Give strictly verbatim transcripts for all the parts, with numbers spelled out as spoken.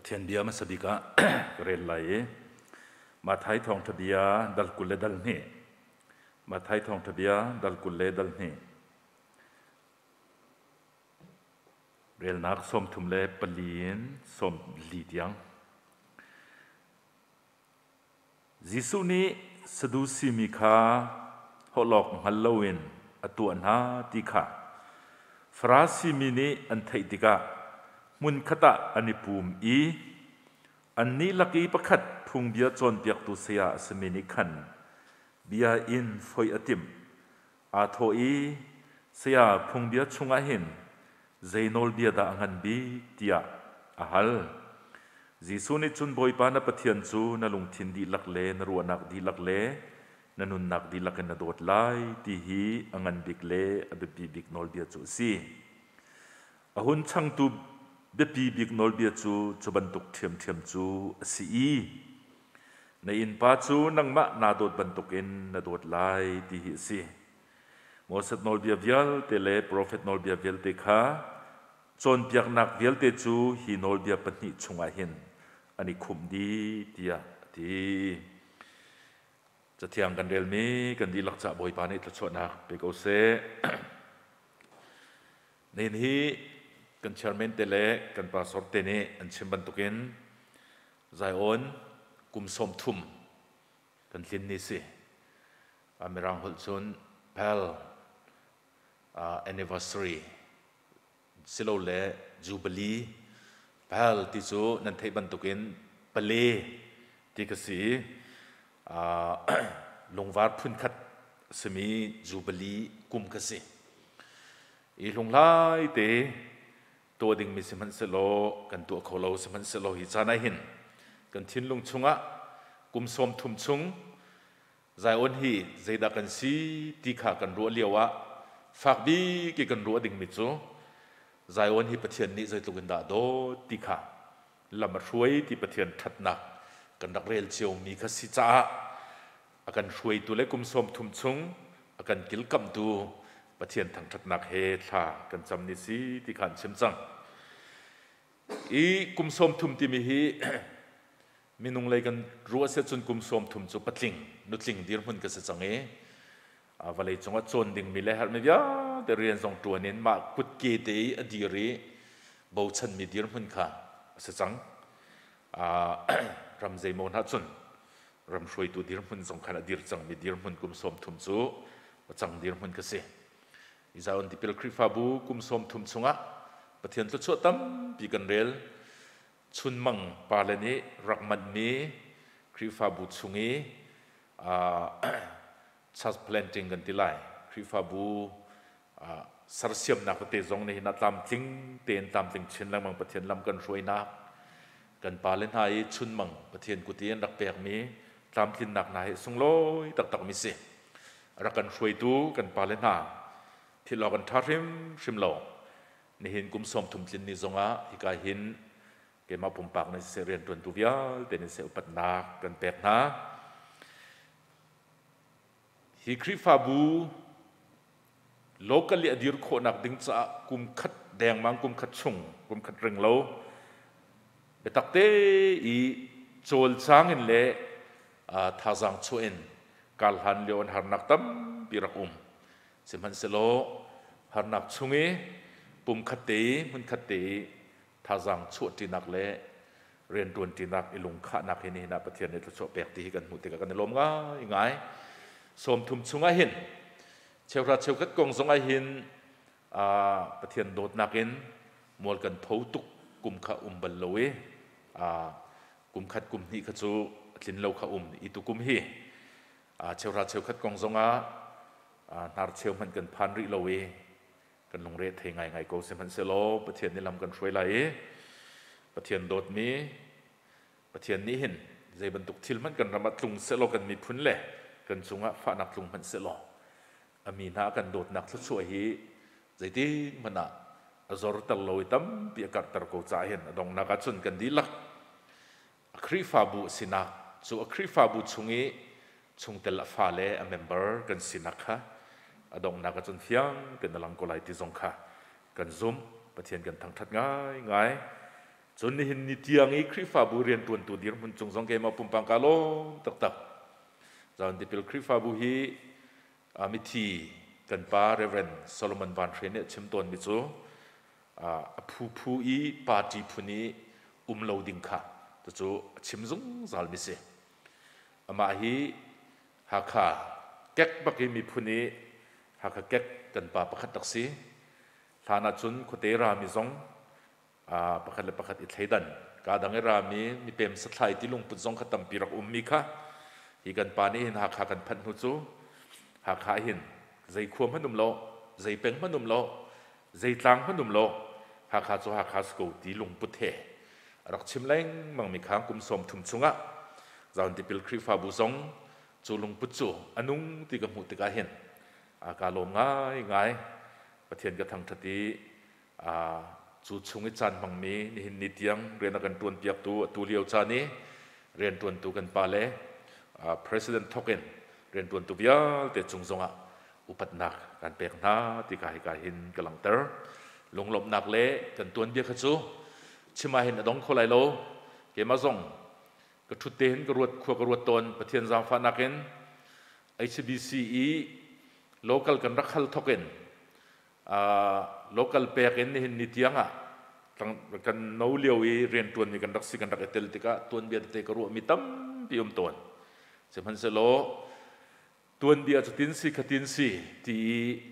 เทียนเบียมาสบิกะเรียนไหลมาไทยทองทะเบียดัลกุลเลดัลนี่มาไทยทองทะเบียดัลกุลเลดัลนี่เรียนนักสมทุมเลปลีนสมลีดยังจิสุนี้สะดุสิมิคาฮอลอกฮัลโลวินอตัวนาติกาฟราซิมินีอันไทติกามุนขตะอันิปูมอีอันนี้ลักอีประคัดพุงเบียจนเปียกตุเสียสมินิขันเบียอินฟอยอติมอาโทอีเสียพุงเบียชุงอาหินเจโนลเบียดาอันบีเตียอาฮัลจิสุนิจุนบอยปานาปะเทียนจูนลุงทินดีลักเลนรัวนักดีลักเลนนุนนักดีลักนโดดไลตีฮีอันบิกเลอเบบีบิกโนลเบียจูซีอาหุนช่างตูเบบีบิกโนลเบียจูจูบันตุกเทียมเทียมจูสีในอินปาจูนังมะนาโดดบันตุกินนาโดดไลตีฮีซีโมเสสโนลเบียเวลเตเลโปรเฟตโนลเบียเวลเตคาจนเปียกนักเวลเตจูฮีโนลเบียปนิชงอาหินอันนี้คุมดีเตียทีจะเทียงกันเรลมีกันดีลักษณะบอยปานิตชนักเปกโอเซในนี้กันเชอร์เมนเตเลกันปาสอร์เตเนอันเชมบันตุกินไซออนกุมสมทุมกันลินนิสิอเมรังฮุลซุนเพลอ่า anniversary สิโลเลจูบลีเพลติจูนันเทบันตุกินเปเลที่กษีลงวาดพื้นขัดสมีจูบลีกุมกษีอีลงไล่เตตัวดิ่งมีสมันเสโลกันตัวโคโลสมันเสโลหิจานาหินกันทิ้นลงชุงะกุมสมทุมชุงใจอ่อนฮีใจดักกันซีตีขากันรัวเลียวะฝากบีกิกันรัวดิ่งมิจูใจอ่อนฮีปะเทียนนี้ใจตุกันดาโดตีขาลำมาช่วยที่ปะเทียนทัดหนักกันดักเรลเชียวมีขสิจ้าอากันช่วยตัวเล็กกุมสมทุมชุงอากันกิลกำดูปะเทียนทางทัดหนักเฮธากันจำนิสีที่ขันเชมจังอีกุมสมทุมที่มีฮีมีนุ่งเลยกันรัวเสียจนกุมสมทุมจุปัดลิงนุดลิงดีร์มันก็เสียจังเอวันเลยจังว่าโจนดิ่งมีเลยฮะไม่ยาแต่เรียนสองตัวนี้มากุดเกตีอดีรีบ่าวชันมีดีร์มันค่ะเสียจังรำใจโมนัดจนรำช่วยตัวดีร์มันสองขนาดดีร์จังมีดีร์มันกุมสมทุมจุจังดีร์มันก็เสียอิจาอันที่เป็นคริฟาบูกุมสมทุมจุงะปะเทียนตุชตั้มปีกันเรลชุนมังปาเลนีรักมันมีคริฟาบูชุงีชัสเพลนติงกันที่ไรคริฟาบูสารเสียมนักเตะจงในนัดตามทิ้งเตียนตามทิ้งเช่นลำมังปะเทียนลำกันช่วยนักกันปาเลนไฮชุนมังปะเทียนกุฏิยนดักเปียกมีตามทิ้งหนักนายสงลอยตักตักมิเสรักกันช่วยดูกันปาเลนไฮที่เรากันทาริมชิมโลในหินกุมสมทุมจินนิจงะที่กายหินเกี่ยมาปุ่มปากในเสรียนตัวตัวเดียวแต่ในเสอุปัตนากันแปลกนะฮิคริฟาบูโลกะเลียดิร์โคนักดึงจะกุมขัดแดงมังกุมขัดชงกุมขัดเริงโลเบตักเตอีโจลจางอินเล่ท่าจังชวนกาลฮันเลียนฮาร์นักตั้มปีรักอุมสิมันเสโลฮาร์นักชงเอปุ่มขัดเตมันขัดเตท่าจังชวดที่นักเล่เรียนดวนที่นักอิลุงข้านักเห็นนี่นะประเทศในตัวโฉบแปลกตีกันมุติกันในลมง่ายง่ายสมทุมชงไอหินเชลรัดเชลกัดกงสงไอหินประเทศโดดนักเห็นมวลกันทูตุกกุมข้าอุมบัลโลเวกุมขัดกุมนี่ขจูลินโลข้าอุมอิตุกุมฮีเชลรัดเชลกัดกงสงอานาร์เชลมันกันพันริโลเวกันลงเรทเฮงไงไงโกเซมันเซโลประเทศนี้ลำกันช่วยไหลประเทศโดดมีประเทศนี้เห็นใจบรรทุกทิลมันกันระมัดลุงเซโลกันมีพุ่นแหละกันสุงะฝานักลุงมันเซโลอามีนากันโดดนักสุดสวยฮีใจที่มันอ่ะอจอร์ตัลโลยตั้มปีอากาศตะโกจ่าเห็นดงนักชนกันดีลักคริฟาบุสินักสู่คริฟาบุชุงนี้ชุงเตลฟาเลอเมมเบอร์กันสินักค่ะอดงนักจนเฟียงกันนลังกุไลที่สงค่ะกันซุ่มประเทียนกันทางทัดง่ายง่ายจนนี่เห็นนิตยังอีคริฟาบูเรียนตัวตัวเดียวมันจงสงเกมาปุ่มปังกาลตักตักจานที่เป็นคริฟาบูฮีอามิทีกันป้าเรเวนโซโลมอนบานเทรนเนี่ยชิมตัวมิจูผู้ผู้อีปาร์ตี้ผู้นี้อุ้มเหลาดิ่งค่ะตัวจูชิมซงซาลมิเซอามาฮีฮักขาเก็กบักมีผู้นี้ฮักขาเก็กกันป้าประคัตตักซีฐานะจุนคุเตรามิซงประคัตเลประคัตอิทธิดันการดังรามีมีเป็นสถานที่ลงปุ่นซงขตัมปีรักอุมมิค่ะฮีกันป้านี้เห็นฮักขากันพันหุ่นจูฮักขาเห็นใจควมพนุ่มโลใจเป็นพนุ่มโลใจตังพนุ่มโลฮักขาจูฮักขาสกูตีลงปุถุรักชิมเล้งมังมีข้างกุมสมทุมชุงะจานที่เป็นคริฟาบุซงจูลงปุจุอนุงที่กำหุติกาเห็นอากาลมง่ายง่ายประเทศกระทั่งทัดีจูชุงอิจันมังมีนี่เห็นนิตยังเรียนกันตัวเปียกตัวตัวเลียวจานี้เรียนตัวตัวกันปาเล่ President Token เรียนตัวตัวเบียร์แต่จงจงอ่ะอุปนักการเปลี่ยนหน้าที่กายกายเห็นกำลังเตอร์ลงหลบนักเละกันตัวเบียร์ขจูชิมาเห็นอดงโคไลโลเกมาส่งกระทุเตนกระรวดขวกระรวดตนประเทศจามฟานักเอ็น H B C E local กันรักขัลทอกเอ็น local เปกเอ็นนี่เห็นนิตยังอ่ะกันน้าวเลี้ยวอีเรียนตัวนี้กันรักสิกันรักเอเตลติกะตัวเบียร์เตกระรวดมีตั้มพิมตัวเสมันเสโลตัวเบียร์จุดตินสีขตินสีที่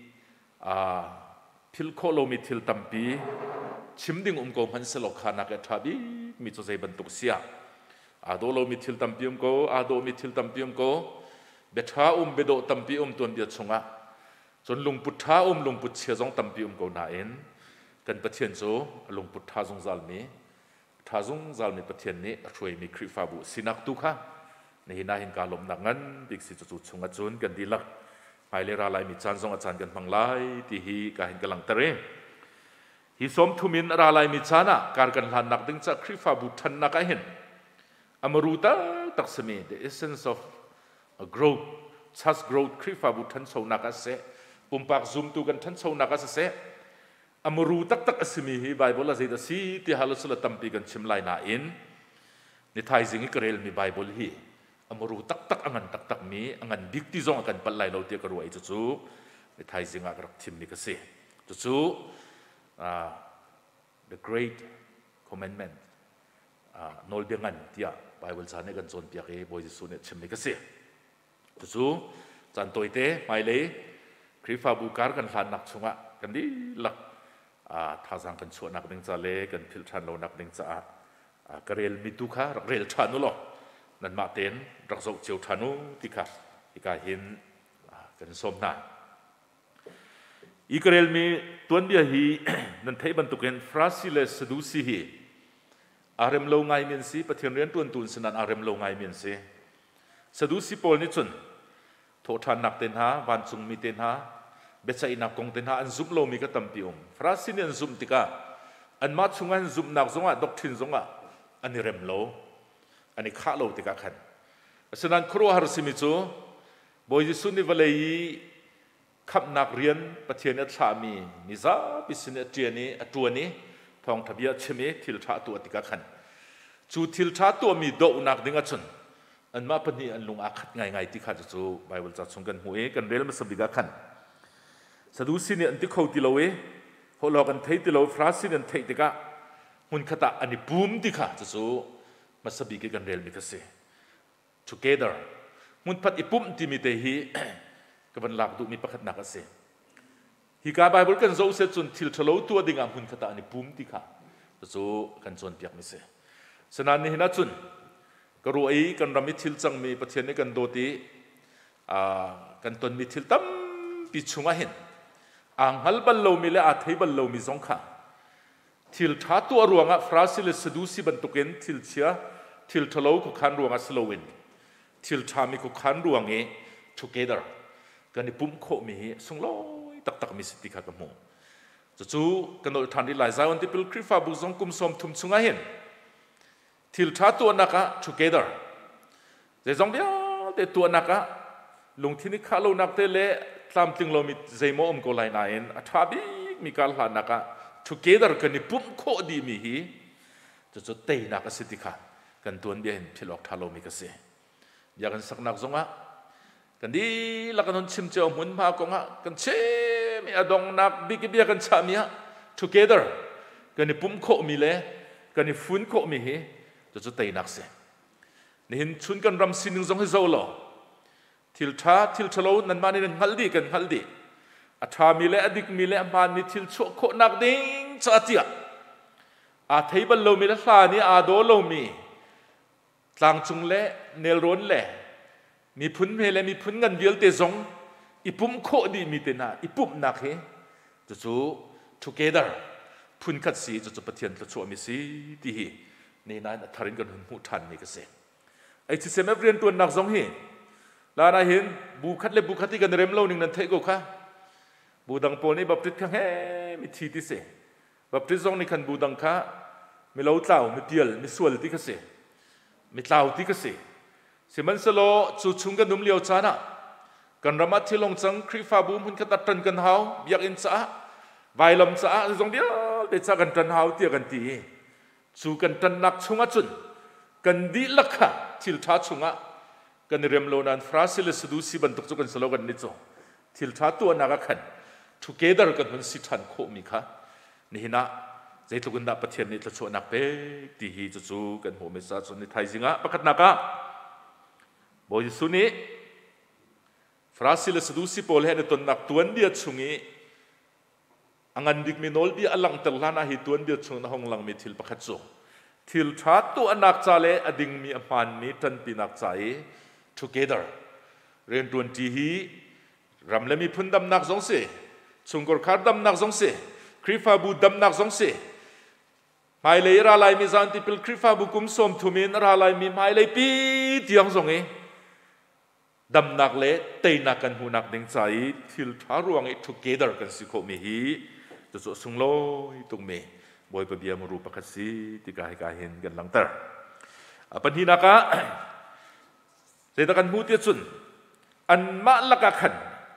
พิลโคโลมิทิลตัมปีชิมดิ่งอุ้มโกมันสลกขานักทับีมีตัวใจบรรทุกเสียอาโดโลมิทิลตัมปีอุ้มโกอาโดมิทิลตัมปีอุ้มโกเบท้าอุ้มเบโดตัมปีอุ้มตัวเบียร์ชงะจนลุงพุทธาอุ้มลุงพุทธเชียจงตัมปีอุ้มโกนาเอ็นกันประเทศโจลุงพุทธาจงจัลมีท่าจงจัลมีประเทศนี้ช่วยมีคริฟาบุสินักตุค่ะนี่น่าเห็นการลมหนักงั้นบิ๊กสิจุดชงะจุนกันดีลักไปเลราลายมีจานจงอาจารย์กันพังไลที่ฮีการเห็นกำลังเตะฮิสมทุมินราลายมิจานะการกันหลันนักดึงจากคริฟาบุทันนักเห็นอมรูตาตักสมี the essence of a growth such growth คริฟาบุทันโซนักเสปุ่มปากซุมตูกันทันโซนักเสอมรูตักตักสมีฮีไบเบิลละเจดสีที่ฮัลสุลตัมปีกันชิมไลนาอินนิทายสิงห์กเรลมีไบเบิลฮีอมรูตักตักอังันตักตักมีอังันดิกที่จงอักันปัลไลเราเตียกรวยจุจูนิทายสิงห์อักรักทิมนี่ก็เสจุจูUh, the great commandment nol dengan dia Bible sana kan zon pihak eh boleh sunat cemai kasih tu contoh itu mai le krifa bukar kan hanak sunga kan di lak thazang kan suat nak deng cale kan filtran lo nak deng ca karel mituka rel thanu lo nan ma ten rak zau chiu thanu tika tika hin kan somnaอีกเรื่องมีตัวเดียฮีนั่นที่บรรทุกเห็นฟราสิเลสดูสิฮีอารมณ์โลงไงมีนสิประเทศเรียนตัวตุนสนันอารมณ์โลงไงมีนสิสดูสิโพลนี่จุนโทษทันนักเต็นหาวันจุงมีเต็นหาเบสไอนักกงเต็นหาอันซุมโลมีก็ตั้มปีองฟราสิเนียนซุมติกาอันมาชุงอันซุมนักซงอ่ะดอกทินซงอ่ะอันนี้เรมโลอันนี้ข้าโลติกาขันสนันครัวฮาร์ซิมิจูบอยสุนิวเลยีขับนักเรียนประเทศอัชามีนิซาปิสินเจียนี้ตัวนี้ทองทะเบียนเชมีทิลชาตัวติกาขันจูทิลชาตัวมีโดนักดิ่งอัชนอันมาปนีอันลุงอาคัดไงไงที่ข้าจะจูไบเบิลจัดส่งกันหัวกันเรื่องมันสบิกาขันสะดุสิเนี่ยอันที่เขาติโลเอเขาหลอกกันเทติโลฟราสิเนี่ยเทติกาหุ่นขตาอันนี้บูมที่ข้าจะจูมันสบิกกันเรื่องมิกาเซ่ together หุ่นพัดอีปุ่มที่มีเตหีกับวันหลักดูมีประคัตนักเสียฮิกาไบเบิลกันโจเซจุนทิลทะโลตัวดิ่งอ่ะหุ่นขตาอันนี้ปุ่มที่ข้าจะจูกันจวนเปียกมิเซ่สนานนี้นะจุนกรู้ไอ้กันรามิทิลจังมีประเทศนี้กันโดตีกันตนมิทิลตั้มปิชุงอ่ะเห็นอ่างฮัลบัลโลมีเลอาทัยบัลโลมีสองข้าทิลท้าตัวรวงอ่ะฟราสิเลสดูสิบรรทุกเอ็นทิลเชียทิลทะโลคุขันรวงอ่ะสโลวินทิลชามีคุขันรวงเอ together กันนี่ปุ่มโคมีส่งลอยตักตักมีสติขากระโมจู่ๆกันโดยทันที่หลายใจวันที่เป็นคริฟาบุษงกุมสมทุมชุงอ่ะเห็นทิลชาตัวนักะ together เจ้าจงเดียวแต่ตัวนักะลงที่นี่ข้าเรานักเตะตามจึงเรามีใจโมอมโกไลนาเอ็นอัฐาบิมีการหานักะ together กันนี่ปุ่มโคดีมีฮีจะจะเตยนักสิทธิค่ะกันตัวเบียนพิลอกทาโลมิกเสอยากกันสักนักสงะกันดีลักกันชิมเจ้าหุ่นมากงะกันเชมีอดองนักบิกเบียกันชามีฮะ together กันนี่ปุ่มโคมีเล่กันนี่ฟุ้นโคมีเฮจะจะเตยนักเสนี่เห็นชุนกันรำสินหนึ่งสองให้เจ้าหล่อทิลชาทิลชโลนั่นมาในนั้นฮัลดีกันฮัลดีอาชามีเล่อดิกมีเล่มานี่ทิลชั่วโคนักดิ้งชาติอาเทบัลโลมีละลานี่อาโดโลมีต่างจุงเล่เนลร้นเล่มีพุนเมเล่มีพุนกันเดียวเตจงอีปุ่มโคดีมีเตน่าอีปุ่มนักเฮจะจู together พุนขัดสีจะจูปะเทียนจะชัวมีสีที่นี่นั่นทารินกันหุ่นหูทันนี่ก็เสกไอ้ที่เสมาเรียนตัวนักสงเฮลานาเห็นบุคัดเล่บุคัดที่กันเริ่มเล่าหนึ่งนั่นเทกูค่ะบูดังโปนี่บับติดข้างเฮมีทีที่เสบับติดสงนี่ขันบูดังค่ะมีเล่าเต่ามีเดียลมีส่วนที่ก็เสมีเต่าที่ก็เสเสมันสโลจูชุงกันนุ่มเลียวจานะกันรามัดที่ลงจังครีฟาบูมันกันตัดตันกันเฮาอยากอินจ้าใบลมจ้าตรงเดียวเดี๋ยวจะกันตันเฮาเตียกันตีจูกันตันนักชุงะจุนกันดีลักขะทิลท้าชุงะกันเรียมโลนันฟราสิลสดูสิบันตุกจุกันสโลกันนิจงทิลท้าตัวนักขัน together กันมันสิทันโคมิค่ะนี่นะใจตุกันดับประเทศนี้จะชวนนักเป๊กที่ฮีจะจูกันหัวเมษาชนในไทยสิงะประคัตนักะบอยสุนีฟราสิลสดูสิโพลเฮนตนนักตัวนเดียชุงีอังันดิกมินอลบีอลังเตลานาฮิตัวนเดียชุงนะฮงลังมีทิลประคัตจูทิลชาตัวนักจ่าเลอดิ่งมีอภันนี้ทันปีนักจ่าย together เรียนตัวนที่ฮีรำเลมีพุนดำนักสองเสชุงกอร์คาร์ดำนักสองเสคริฟาบูดำนักสองเสหมายเลยราลายมีจันติพิลคริฟาบุกุมสมทุมินราลายมีหมายเลยปีที่ยังส่งเอดำนักเละเตยนักกันหูนักดึงใจทิลทารวงเอ together กันสิโคมีฮีจะส่งส่งโลตรงเมบอยปะเบียมรูปคัสซีที่กายกายเห็นกันหลังเตอร์ปัญหานักะเจตกันหูเตียจุนอันมาลักขัน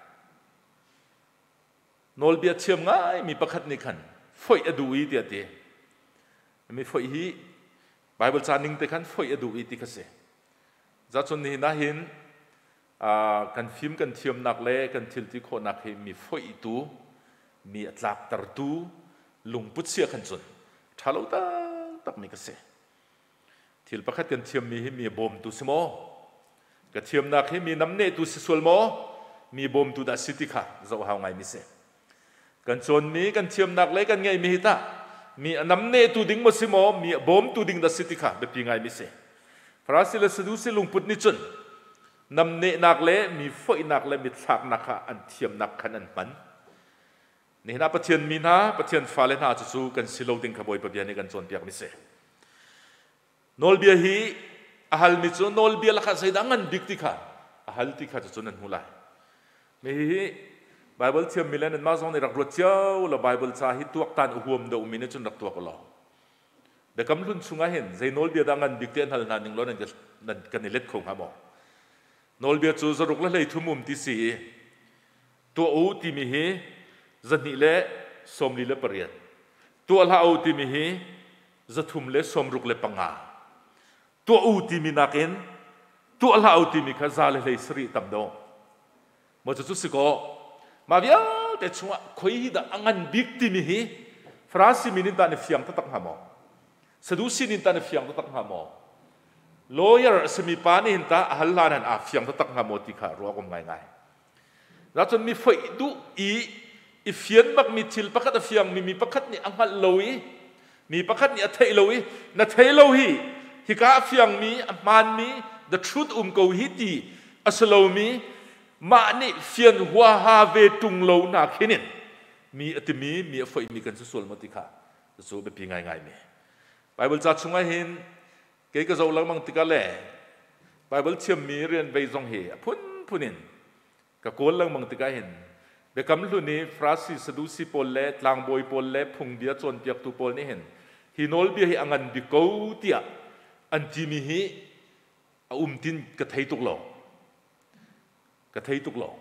นอลเบียเชื่อมง่ายมีประคัตนิขันฝอยอดูอีเดียเดียมีฝอยฮีไบเบิลจานิงเตขันฝอยอดูอีติกเสจัดจนนี้นะเห็นกันฟิล์มกันเทียมนักเล่กันทิลที่โคนักเห็นมีฝอยตูมีอัตลักษณ์ตรตูลุงพุทธเสียขันจนทารุตาตักมีกเสทิลประคัตกันเทียมมีให้มีบอมตูสโมกันเทียมนักให้มีน้ำเนตูสิสวลโมมีบอมตูดัสิติค่ะจะว่าไงมิเสกันจนมีกันเทียมนักเล่กันไงมีหิตามีน้ำเนตูดิ่งมุสิโมมีบอมตูดิ่งดัสิติค่ะแบบยังไงมิเสฟราสิลสดูสิลุงพุทธนิจนน้ำเนนักเล่มีฝอยนักเล่มีสักนักค่ะอันเทียมนักขันอันมันนี่นะประเทศมีนะประเทศฟาเลน่าจะสู้กันสิโลดิ่งขบวยประเบียนี่กันจนเปียกมิเสนอลเบียฮีอาฮัลมิจนนอลเบียละค่ะใส่ดังอันดิกติค่ะอาฮัลติค่ะจะจนนันหูไลมีไบเบิลเทียมมิเลนมาซองในรักรวดเจ้าแล้วไบเบิลชาฮิตตัวตันอุโมเดอุมินจนรักตัวก็รอเด็กกำลุนสุงาเห็นใจนอลเบียดังอันดิกเตียนฮัลนันหนึ่งร้อยนั่นก็นั่นกันในเล็ดคงหาหมอนอลเบียจูสรุปแล้วเลยทุ่มมุมที่สี่ตัวอูที่มีฮีจะนี่เละสมลีเละปริยัดตัวลาอูที่มีฮีจะทุ่มเละสมรุกเละปังงาตัวอูที่มีนักเอ็นตัวลาอูที่มีข้าซาเลเลยสรีตัมดงมาจะจุดสิโกมาเบียแต่ช่วงคุยด่างันบิ๊กที่มีฮีฟราสิมินินตาในฟิยังตั้งหามอสะดุสินินตาในฟิยังตั้งหามอลอเยอร์สมิปานินตาฮัลลานันอาฟิยังตั้งหามอที่ขารัวกงง่ายง่ายแล้วจนมีไฟดูอีอีเฟียนมักมีทิลประคัตฟิยังมีมีประคัตนี่อังฮัลโลยมีประคัตนี่อัตเทโลยนัตเทโลฮีฮิกาฟิยังมีอัมมันมี the truth อุ้มกูฮิตีอัสโลมีมานี่เฟียนหัวฮาเวตุงโลนักเห็นมีอัตมีมีไฟมีกันสุดๆมาติค่ะสู้แบบยังไงไงมีไบเบิลจัดช่วงเห็นเกี่ยวกับเราลังมังติกาเล่ไบเบิลเชื่อมมีเรียนไปจงเหียพุ่นพุ่นินกับโกลลังมังติกาเห็นเด็กคำลุ่นนี้ฟราสิสดูสิโพลเล่ลางบอยโพลเล่พุงเดียจนเปียกตุโพลนี่เห็นฮิโนลเบียฮิอังันดิโกเตียอันจีมีฮิอุ้มตินกระเทยตุกหลอกกระเทยตุกหลอก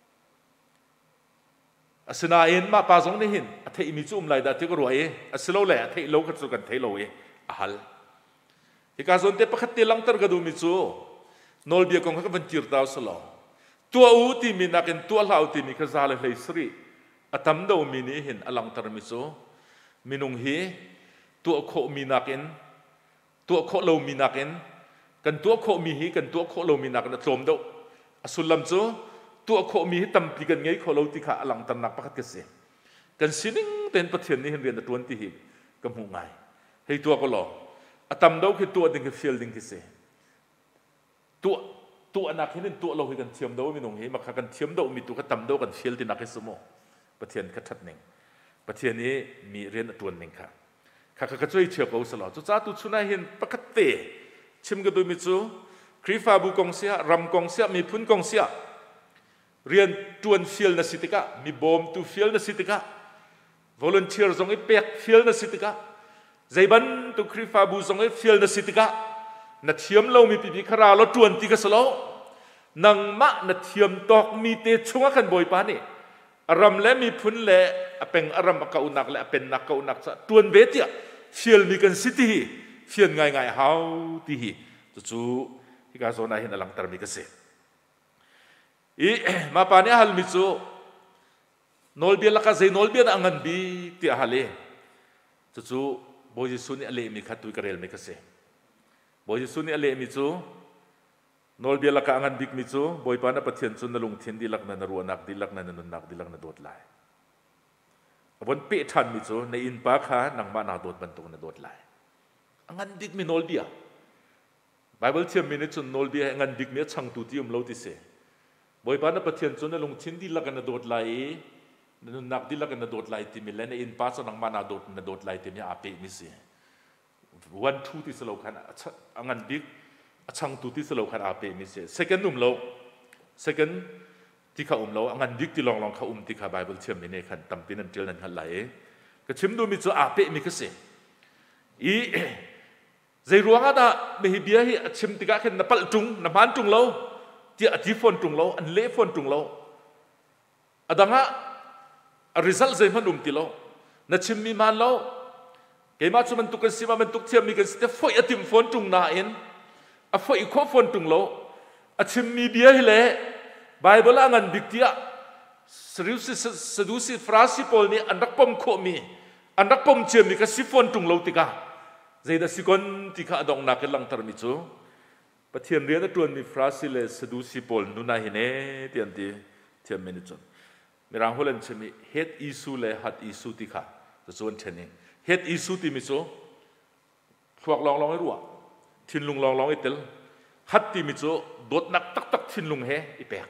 อาศัยเอ็นมาปาสงนี่เห็นอัฐิมิจุมไหลดัดที่ก็รวยอาศัยเราแหละอัฐิโลก็จะกันเทโลเอ ahal hikazon te pakhat te lang tar gadu mi chu nol bia kong ka ban tir taw salo tua u ti mi nakin tua lau ti mi ka zal hlei sri atam do mi ni hin alang tar mi chu minung hi tua kho mi nakin tua kho lo mi nakin kan tua kho mi hi kan tua kho lo mi nakin tlom do asulam chu tua kho mi hi tam pi kan ngei kho lo ti kha alang tar nak pakhat ke se kan sining ten pathian ni hin rian tuan ti hi kam hu ngai hei tua ko lo atam do khi tua ding ki fiel ding ki se tua tua nak hin tua lo hi kan thiam do mi nong hi ma kha kan thiam do mi tu ka tam do kan fiel ti nak hi sumo pathian ka that ning pathian ni mi rian tuan ning kha kha kha ka choi chhe ko salo chu cha tu chuna hin pakhat te chim ga du mi chu krifa bu kong sia ram kong sia mi phun kong sia rian tuan fiel na sitika mi bom tu fiel na sitika volunteer zong i pek fiel na sitika zaiban tu krifa bu zong i fiel na sitika na thiam lo mi pi pi khara lo tuan ti ka salo nang ma na thiam tok mi te chunga kan boi pa ni aram le mi phun le apeng aram ka unak le apen nak ka unak sa tuan ve tia fiel mi kan city fiel ngai ngai how ti hi chu chu hi ka zona hin alang tar mi ka se i ma pa ne hal mi chu nol bia laka zai nol bia na angan bi ti hale chu chu bo ji suni ale mi khatui karel mi ka se bo ji suni ale mi chu nol bia laka angan bik mi chu boi pa na pathian chu na lung thin di lak na na ru nak di lak na na nak di lak na dot lai abon pe than mi chu na in pa kha nang ma na dot ban tu na dot lai angan dik mi nol bia bible thiam mi ne chu nol bia angan dik mi chang tu ti um lo ti se boi pa na pathian chu na lung thin di lak na dot lai na nak di lak na dot lai ti mi le na in pa chu nang ma na dot na dot lai ti mi a pe mi se one two ti selo khan angan dik achang tu ti selo khan a pe mi se second um lo second ti kha um lo angan dik ti long long kha um ti kha bible thiam mi ne khan tam pin an tel nan hal lai ka chim du mi chu a pe mi ka se i zai ruanga da me hi bia hi chim ti ka khan na pal tung na man tung lo ti a ti phone tung lo an le phone tung lo adanga a result zai man um ti lo na chim mi man lo ke ma chu man tu kan si ma man tuk thiam mi kan ste foi atim phone tung na in a foi kho phone tung lo a chim mi bia hi le bible angan biktia sedusi sedusi frasi pol ni andak pom kho mi andak pom chem mi ka si phone tung lo tika zai da sikon tika dong na ke lang tar mi chu pathian rian na tuan mi frasi le sedusi pol nu na hi ne tian ti thiam mi ni chon mirang holen chemi het isu le hat isu tika to chon theni het isu ti mi chu thuak long long i ruwa thin lung long long i tel hat ti mi chu dot nak tak tak thin lung he i pek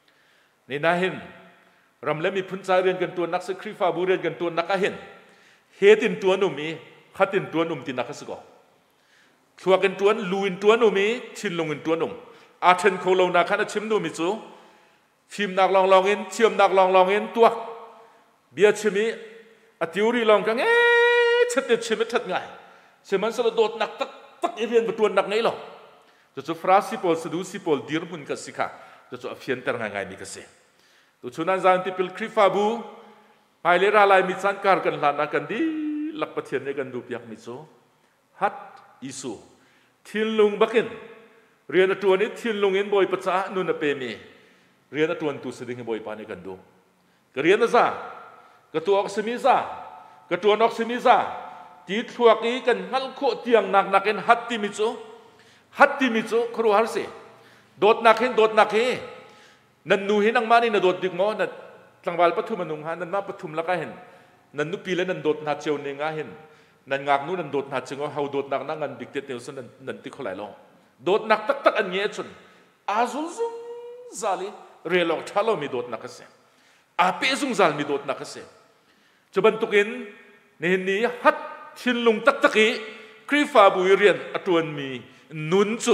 ni na hin ram le mi phun cha rian kan tu nak se khri fa bu rian kan tu nak a hin hetin tu nu mi khatin tu num ti nak asgo thuak kan tuan luin tu nu mi thin lung in tu num a then kho lo na khan a chim nu mi chu phim nak long long in chiam nak long long in tuak bia chimi a tiuri long ka nge chat te chimi that ngai se man sala dot nak tak tak i rian batuan nak ngai lo chu chu frasi pol sedusi pol dir mun ka sikha chu chu afian tar ngai ngai mi ka se tu chunan zan ti pil khrifa bu pai le ra lai mi chan kar kan la na kan di lak pathian ne kan du piak mi chu hat isu thin lung bakin rian atuan ni thin lung in boi pacha nu na pe mi rian atuan tu seding boi pa ne kan du ka rian za ka tu oksimi za ka tu oksimi za ti thuak i kan ngal kho tiang nak nakin hatti mi chu hatti mi chu khru har se dot nakhin dot nakhe nan nu hin ang mani na dot dik mo na tlangwal pathum anung ha nan ma pathum la ka hen nan nu pi le nan dot na cheu ne nga hen nan ngak nu nan dot na chengo hau dot nak na ngan dik te te so nan nan ti kholai lo dot nak tak tak an nge chun azul zum zali relok thalo mi dot nak se a pe zung zal mi dot nak se chuban tukin ne ni hat thin lung tak taki krifa bu rian atuan mi nun chu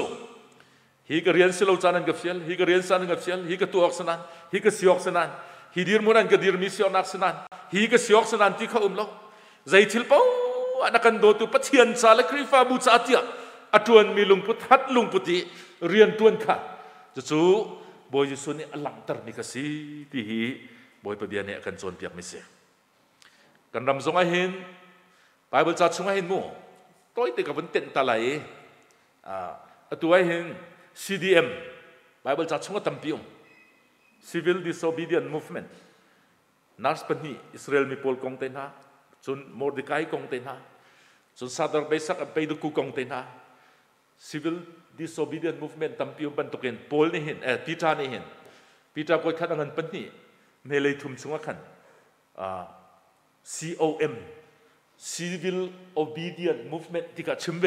hi ka rian silo chanan ka fiel hi ka rian san ka fiel hi ka tu oksanan hi ka siok sanan hi dir muran ka dir mi siok nak sanan hi ka siok sanan ti kha umlo zai thil pau anakan do tu pathian cha la krifa bu cha tia atuan mi lung put hat lung puti rian tuan kha chu chu boy ji suni alang tar mi ka si ti hi boy pa bian ne kan chon piak mi se kan ram zong a hin bible cha chunga hin mu ตัวติกับวันเต็นตะไหลอ่าตัวเห็น ซี ดี เอ็ม Bible จัดช่วงตั้มพิม Civil Disobedient Movement นักสปันนี่อิสราเอลมีโพลกงเตนะจนมอร์ดิกายกงเตนะจนซาดาร์เบสักไปดูกูกงเตนะ Civil Disobedient Movement ตั้มพิมบันตุกเห็นโพลนี่เห็นเออปีจานี่เห็นปีจาก็ขัดอันปันนี่เมลัยทุ่มช่วงขันอ่า ซี โอ เอ็ม Civil Obedient Movement ที่กับชิมเว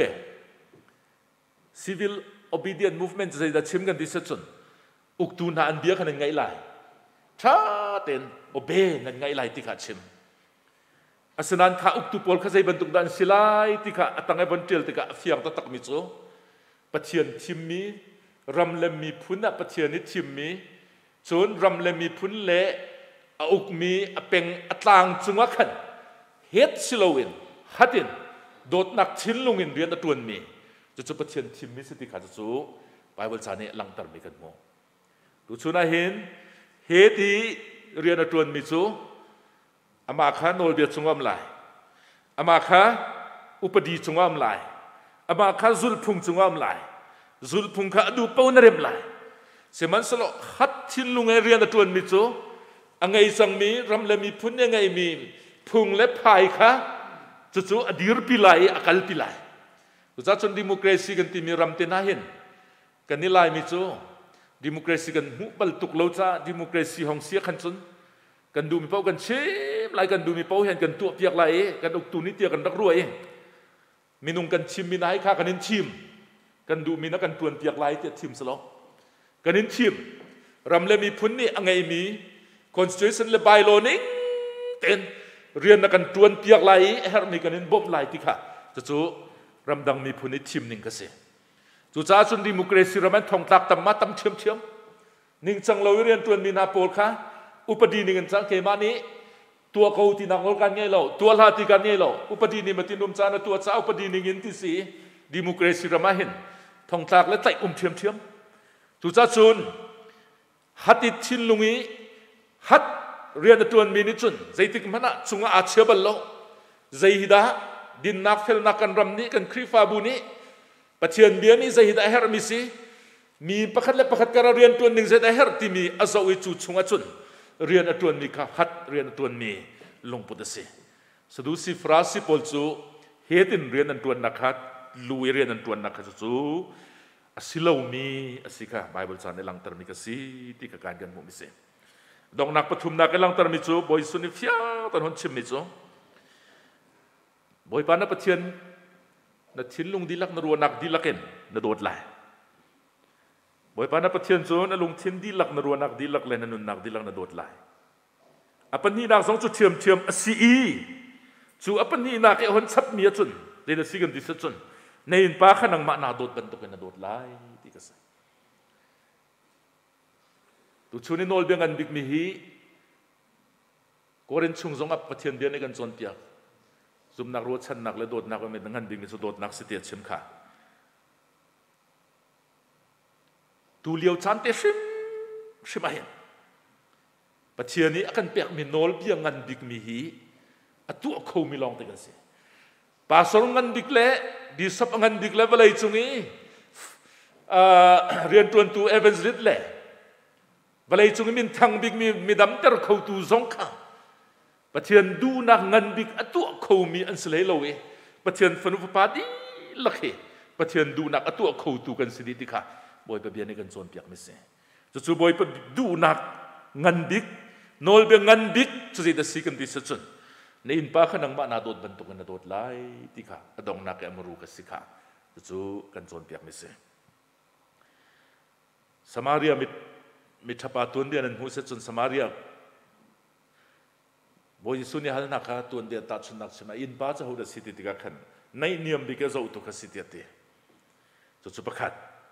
Civil Obedient Movement จะได้ชิมกันที่สุดอุกตูนาอันเบียกันไงไล่ถ้าเต็นโอเบนั่นไงไล่ที่กับชิมอาสนันข้าอุกตูปอลข้าใจบรรทุกดันสิไลที่กับตั้งไอ้บนเทลที่กับเฟียงตะตักมิโซปัจเจียนชิมมีรำเลมีพุนอ่ะปัจเจียนนี่ชิมมีจนรำเลมีพุนเละอุกมีเป็นอัตลางจุงวะขันเฮ็ดสิโลวินฮัดดินโดดนักชินลงอินเรียนตัวมีจะจะประเทศทีมมิสติขาจะสู้ไปบริษัทนี้ลังตรมีกันมั้งดูชุนาเห็นเฮ็ดที่เรียนตัวมีสู้อามาค้าโนลเบียจงอมลายอามาค้าอุปดีจงอมลายอามาค้าจุลพุงจงอมลายจุลพุงข้าดูเป้านเริมลายเสมันสโลฮัดชินลงเรียนตัวมีสู้อังไงสังมีรำเลมีพุนยังไงมีพุงเล็บพายค่ะจะจู่อดีรพิไลอากาลพิไลอุจจาระดิโมคราซีกันที่มีรำเตน่าเห็นกันนี่ลายมิจู่ดิโมคราซีกันมุบัลตุกโลจ้าดิโมคราซีห้องเสียขันซุนกันดูมีเป้ากันเชื่อมลายกันดูมีเป้าเห็นกันตัวเปียกไหลกันอุกตุนิเตียกันรักรวยมีนุ่งกันชิมมีนายข้ากันนินชิมกันดูมีนักกันตวนเปียกไหลเตียชิมสลอกันนินชิมรำเลมีพุนนี่อังไงมีConstitution และ bylaw นี่เต็นเรียนนักการตวนเปียกไหลเฮอร์มีกันนินบ่มไหลที่ค่ะจะจู่รำดังมีผู้นิชิมนิ่งก็เสียจู่จ้าจุนดิโมคราซีเรามันทองตักตั้มมาตั้มเชื่อมเชื่อมนิ่งจังเราเรียนตวนมีนาโปลค่ะอุปดีนิ่งจังเกมานี้ตัวเขาที่นักโลกันไงเราตัวลาติกันไงเราอุปดีนี่มาตินุ่มจานะตัวจ้าอุปดีนิ่งที่สี่ดิโมคราซีเรามาเห็นทองตักและไต่อุ้มเชื่อมเชื่อมจู่จ้าจุนฮัดติชินลุงนี้ฮัดเรียนตัวมีนิจุนใจติกมันอะจุงอาเชื่อบลโลใจฮิดาดินนักเฟลนักกันรำนี้กันคริฟาบุนี้ปัจเจียนเบียนี้ใจฮิดาเฮร์มิซีมีประคัดและประคัดการเรียนตัวหนึ่งใจฮิดาเฮร์ที่มีอาซาวิจูจุงอาจุนเรียนตัวมีค่ะฮัดเรียนตัวมีลงพุทธสิสดุสิฟราสิปอลจูเฮตินเรียนตัวนักฮัดลุยเรียนตัวนักฮัดจูอาศิลามีอาศิค่ะไบเบิลสอนในหลังตรมิกสิที่การกันมุมิเซดองนักปฐุมนักกำลังตรมิจูบอยสุนิฟิยาตอนหนชิมมิจูบอยปานับเทียนนัดชินลุงดีลักนรัวนักดีลักเอ็นนัดโดดไหลบอยปานับเทียนจูนัดลุงชินดีลักนรัวนักดีลักเลนนันนักดีลักนัดโดดไหลอปันนี้นักสองจุดเทียมเทียมซีอีจูอปันนี้นักเอวันซับมีจุนเดนสิกันดิสจุนในอินปาขันังมานาโดดกันตุกันนัดโดดไหลที่กษัตริย์ตุชุนิโนลเบียงกันบิกมีฮีก็เรียนชุงสงอับปะเทียนเบียนในกันจนเปียกซุมนักรวดชันนักและโดดนักก็ไม่ตั้งกันบิกมีสุดโดดนักเสียเชื่อมขาตูเลียวชันเตชิมชิมาเห็นปะเทียนนี้อากันเปียกมีโนลเบียงกันบิกมีฮีอัตัวเขามีลองติกันเสียปาสรงกันบิกเล่ดีสับกันบิกเล่เวลาจุงี้เรียนตัวตัวเอเวนส์ลิดเล่เวลาจุงมินทางบิกมีมีดำเตอร์เขาตูซงข้าปะเทียนดูนักเงินบิกอัตัวเขามีอันเสลโลเอปะเทียนฟนุฟปาดีลักเหปะเทียนดูนักอัตัวเขาตูกันสิริติค่ะบอยไปเบียนในกันโซนเปียกไม่เสียจะจูบอยไปดูนักเงินบิกโนลเบียเงินบิกจะสิเดสิกันดิสจุนในอินปาขันังมานาโดดบรรทุกกันนาโดดไล่ติค่ะอดองนักเอมรูกันสิค่ะจะจูกันโซนเปียกไม่เสียสมาเรียมิมิทปาตุนเดียนันหูเสจนสมาเรียบอยสุนีฮัลนักตุนเดียตัดสุนักใช่ไหมอินปาจะหูเดสิติติกาขันในนิยมบิกเจ้าอุตุกสิติเตจะจุประคัด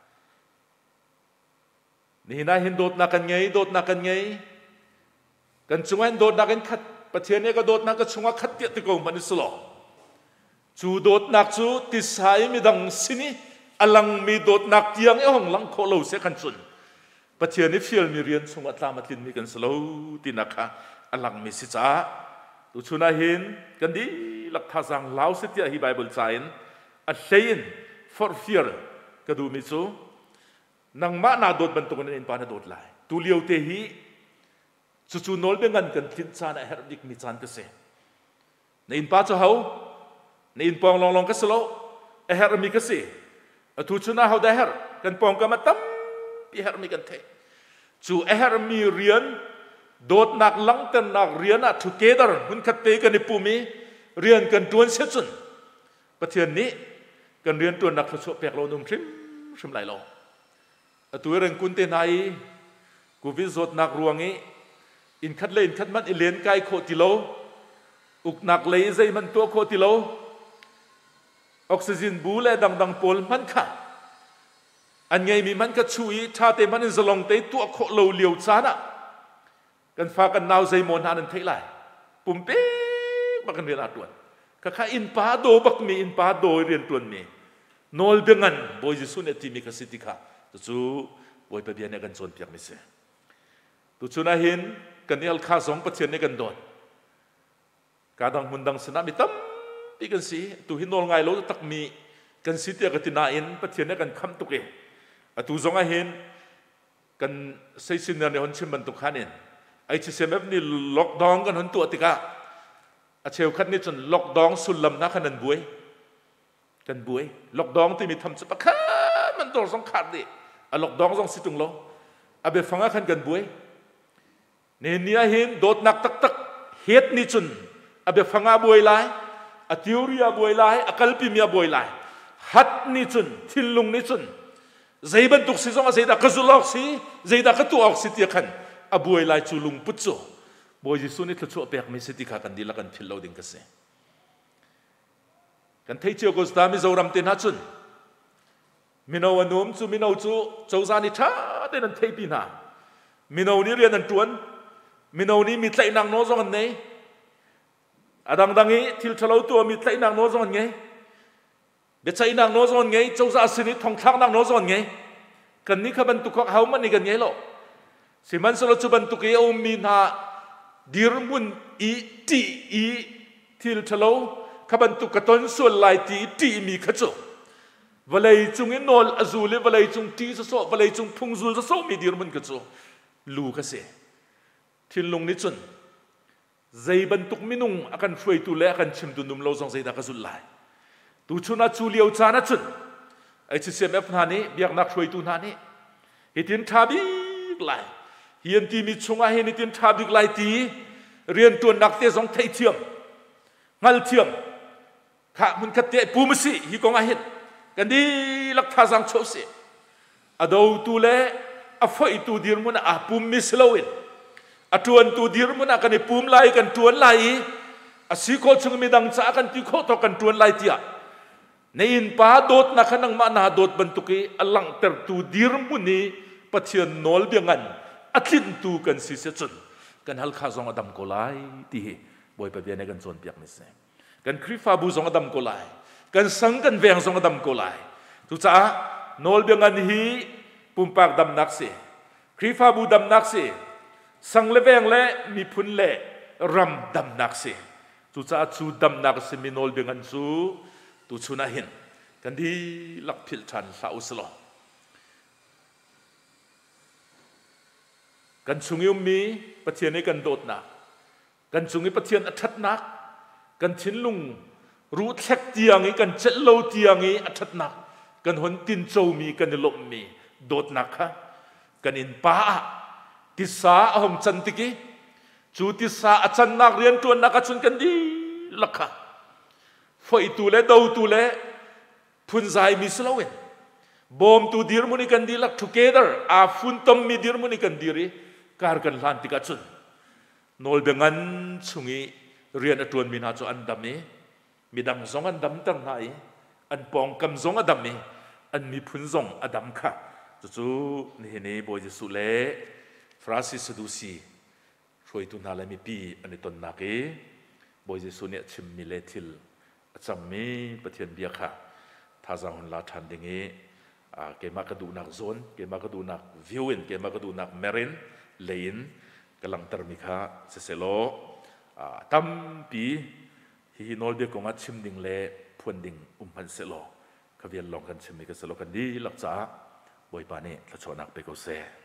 นี่นายเห็นโดดนักกันไงโดดนักกันไงกันจงวันโดดนักกันขัดประเทศนี้ก็โดดนักก็ชงว่าขัดเตียติกงมันสโลจูโดดนักจูติสายมีดังสินีอลังมีโดดนักเตียงเอ้ห้องหลังโคโลเสกันจุนประเทศนี้ฟิลมีเรียนชงอัตลามาตินมีกันสโลตินักค่ะอลังมีสิจ้าตุชุนาเห็นกันดีหลักท่าสังลาวสิทธิอหิไบเบิลไซน์ออัศยิน for fear กระดูมิจูนังมานาโดดบรรทุกนั้นอินปานาโดดไหลตุเลียวเตหีจู่จู่นอลเบงันกันทินซานะเฮร์ดิกมิจานกษะในอินปาจะเฮาในอินปองลองลองกษะโลเอเฮร์มิกษะทุชนะเฮาได้เฮร์กันปองกันมาตั้มปีเฮร์มิกันเทจู่เอเฮร์มีเรียนโดดนักลังกันนักเรียนอะ together หุ่นขัดเตกันในปูมีเรียนกันตัวนเสียจนประเทศนี้กันเรียนตัวนักทศเปียกโลนุ่มชิมชิมไหลโลตัวเรื่องกุนเตนายกูวิจดนักรวงนี้อินคัดเลยอินคัดมันอิเลนไกโคติโลอุกนักเลยใจมันตัวโคติโลออกซิเจนบูเลดังดังปอลมันค่ะอันไงมีมันก็ช่วยชาเตมันจะลงเตตัวโคโลเลียวซานะกันฟ้ากันนาวใจมนหานันเทไลปุ่มเป๊กบักกันเรียนอาตวนก็ข้าอินปาโดบักมีอินปาโดเรียนตัวนมีนอลเบงันบอยจิสุนเอติมิกสิติค่ะจู่บอยไปเบียนเนี่ยกันโซนเปียกมิเสตุจุนาหินกันนี่อัลคาสองประเทศเนี่ยกันโดนการดังมุนดังสนามตั้มปีกันสิตุหินนอลไงโลตักมีกันสิเตียกันตินาอินประเทศเนี่ยกันคำตุกเอตุจงอาหินกันใช้สินเนอร์ในหนชิมบันตุกขันินไอชิเซมเอฟนี่ล็อกดองกันหนตัวติกาอาเชลคันนี่จนล็อกดองสุลลัมนักขันบุยกันบุยล็อกดองที่มีทำสัปะมันตัวสองขาดดิอะล็อกดองสองสิตุงโลอาเบฟังกันกันบุยเนี่ยนี่เห็นโดดนักตักตักเฮ็ดนี่จนอาเบฟังบุยไลอะทิวรีอาบุยไลอะคัลปิมีอาบุยไลฮัดนี่จนทิลลุงนี่จนใจบันตุกสิจงอาใจดักกระจุลออกสิใจดักกระตัวออกสิเตียขันอาบุยไลจูลุงปุจโจบอยจิสุนี่ทศวรรษเปียกไม่สิติขากันดีละกันทิลเราดิ่งกันเสกันเที่ยวก็สตามิโซรัมเตนัจุนมินาวนุ่มจูมินาวจูเจ้าจานิชาเตนันเทปีนามินาวนี่เรียนนันจวนมินาวนี่มีใจนางโนซอนไงอดังดังนี้ทิลทะเลาตัวมีใจนางโนซอนไงเบ็ดใจนางโนซอนไงเจ้าจาสินิทองทักนางโนซอนไงกันนี้ขบันตุกเขามันนี่กันไงหรอสิมันสลจุบันตุกเออมีนาดีรมุนอีตีอีทิลทะเลขบันตุกตอนส่วนลายตีตีมีขจกวลัยจุงอินนอลอซูเลวลัยจุงตีสโซวลัยจุงพุงซูสโซมีดีรมุนขจกลูกเสทิลลงนิจุนใจบันตุกมินุงอาการช่วยตุเลอาการชิมตุนุมเราส่งใจดักสุดลายตูชุนาจูเลียวจานัจุนไอชิเซมเอฟนานี้เบียกนักช่วยตุนานี้เฮตินทาบิกไลเฮียนตีมีชงอาเฮนิตินทาบิกไลตีเรียนตัวนักเตะสองไทยเทียมงัลเทียมข้ามันขัดเตะปูมิสิฮิกงอาเฮนกันดีลักท่าสังโชเสอดาวตูเล่อฟอยตูดีร์มุนอาปูมิสลาวินอตวนตูดีร์มุนอากันปูมไลกันตวนไลอาศิโคชงมีดังจ้ากันติโคตกันตวนไลเตียในอินปาโดดนักนังมานาโดดบรรทุกีอลังเตอร์ตูดีร์มุนีปะเทียนนอลเบียงันอัดลินตูกันสิเสจุนกันฮัลคาซองอดัมโกไลที่บอยไปเบียนกันโซนเปียกมิเซกันคริฟาบูซองอดัมโกไลกันสังกันเวียงซองอดัมโกไลทุกจ้านอลเบียงันฮีปุ่มปากดำนักเสคริฟาบูดำนักเสสังเลเวงเล่มีพุนเล่รำดำนักเสทุกจ้าจูดำนักเสมีนอลเบียงันจูตุชุนาหินกันดีลักพิลชันสาวสโลกันชุงยุมีประเทศนี้กันโดดนักกันชุงนี้ประเทศอัฐนักกันชินลุงรู้แท็กเตียงนี้กันเจลโลเตียงนี้อัฐนักกันหนตินโจมีกันลมมีโดดนักฮะกันอินป้าติสาอหงจันติกิจูติสาอาจารย์นักเรียนตัวนักชุนกันดีลักฮะไฟตูเล่ดาวตูเล่พุนใจมิสลาวินบอมตูดีร์มุนิกันดีลัก together อาฟุนตอมมีดีร์มุนิกันดีรีการกันลันติกัจุนนอลเบงันชุงีเรียนอตวนมีนาจอันดำมีมีดังสองอันดำตั้งไหนอันปองกำสองอันดำมีอันมีพุนสองอันดำค่ะจู่ๆนี่นี่บอยจะสุเล่ฟราซิสดูซีช่วยตุนาเลมีปีอันนี้ต้นนักเอบอยจะสุเนี่ยชิมมิเลทิลจำมีประเทศเบียค่ะท่าจังหวัดลาทันดิ่งเกมากระดูนักโซนเกมากระดูนักวิวินเกมากระดูนักเมรินเลนกำลังตรมิค่ะเสโลตั้มปีฮิโนลเบียกงอัดชิมดิ่งเล่พวนดิ่งอุ้มพันเสโลขวินลองกันเชมิกันสโลกันดีหลักจ้าบอยปานี่ละชอนักไปก็เซ่